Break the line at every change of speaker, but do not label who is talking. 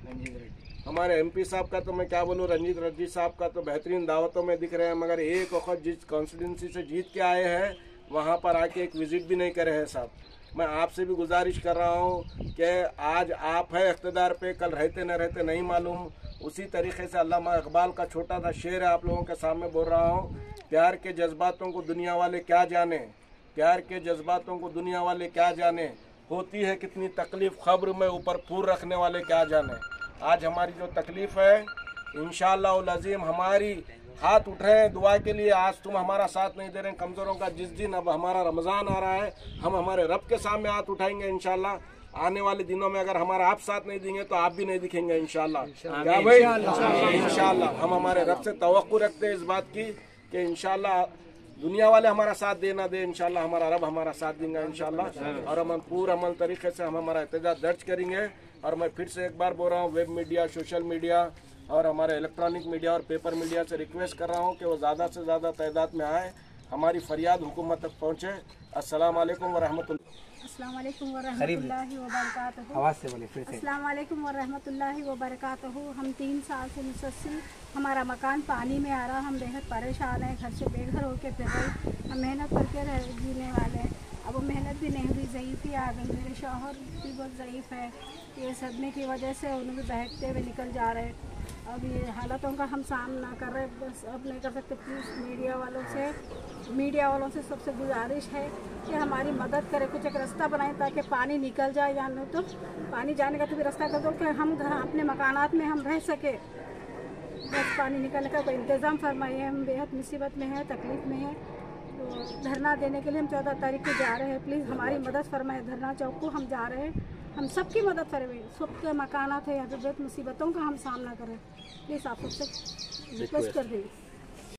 हमारे एमपी साहब का तो मैं क्या बोलूँ, रंजीत रेड्डी साहब का तो बेहतरीन दावतों में दिख रहे हैं, मगर एक वक्त जिस कॉन्स्टिट्यूंसी से जीत के आए हैं वहाँ पर आके एक विजिट भी नहीं करे हैं साहब। मैं आपसे भी गुजारिश कर रहा हूँ कि आज आप है इख्तिदार पे, कल रहते न रहते नहीं मालूम। उसी तरीके से अल्लामा इकबाल का छोटा सा शेर है, आप लोगों के सामने बोल रहा हूँ। प्यार के जज्बातों को दुनिया वाले क्या जाने, प्यार के जज्बातों को दुनिया वाले क्या जाने, होती है कितनी तकलीफ खब्र में ऊपर फूर रखने वाले क्या जाने। आज हमारी जो तकलीफ़ है इंशाअल्लाह उल अज़ीम, हमारी हाथ उठ रहे हैं दुआ के लिए। आज तुम हमारा साथ नहीं दे रहे हैं कमज़ोरों का, जिस दिन अब हमारा रमज़ान आ रहा है हम हमारे रब के सामने हाथ उठाएंगे इंशाअल्लाह। आने वाले दिनों में अगर हमारा आप साथ नहीं देंगे तो आप भी नहीं दिखेंगे इंशाअल्लाह। क्या भाई, इंशाअल्लाह हम हमारे रब से तवक्कुल रखते हैं इस बात की कि इंशाअल्लाह दुनिया वाले हमारा साथ दे ना दे, इंशाअल्लाह हमारा रब हमारा साथ देंगे इंशाअल्लाह। और हम पूरा अमल तरीके से हम हमारा एहतजाज दर्ज करेंगे। और मैं फिर से एक बार बोल रहा हूँ, वेब मीडिया, सोशल मीडिया और हमारे इलेक्ट्रॉनिक मीडिया और पेपर मीडिया से रिक्वेस्ट कर रहा हूँ कि वो ज़्यादा से ज़्यादा तादाद में आए, हमारी फरियाद हुकूमत तक पहुँचे। अस्सलाम वालेकुम
वरहमतुल्लाहि वबरकातुहू। अस्सलाम वालेकुम वरहमतुल्लाहि वबरकातुहू। हम 3 साल से मुसलसल हमारा मकान पानी में आ रहा, हम बेहद परेशान हैं, घर से बेघर होकर फिर रहे, हम मेहनत करके जीने वाले हैं। अब वो मेहनत भी नहीं हुई, ज़ईफ़ी आ गई, मेरे शौहर भी बहुत ज़ईफ़ है, ये सदमे की वजह से उन्हें भी बहकते हुए निकल जा रहे हैं। अब ये हालातों का हम सामना कर रहे, बस अब नहीं कर सकते। प्लीज़ मीडिया वालों से सबसे गुजारिश है कि हमारी मदद करें, कुछ एक रास्ता बनाएं ताकि पानी निकल जाए, या नहीं तो पानी जाने का तो भी रास्ता कर दो कि हम अपने मकानात में हम रह सके। बस पानी निकलने का कोई इंतज़ाम फरमाइए, हम बेहद मुसीबत में हैं, तकलीफ़ में हैं। तो धरना देने के लिए हम 14 तारीख को जा रहे हैं, प्लीज़ हमारी मदद फरमाएं। धरना चौक को हम जा रहे हैं, हम सबकी मदद फरमाएं। सबके मकानात है यहाँ पे, बहुत मुसीबतों का हम सामना करें, प्लीज़ आप सबसे रिक्वेस्ट कर देंगे।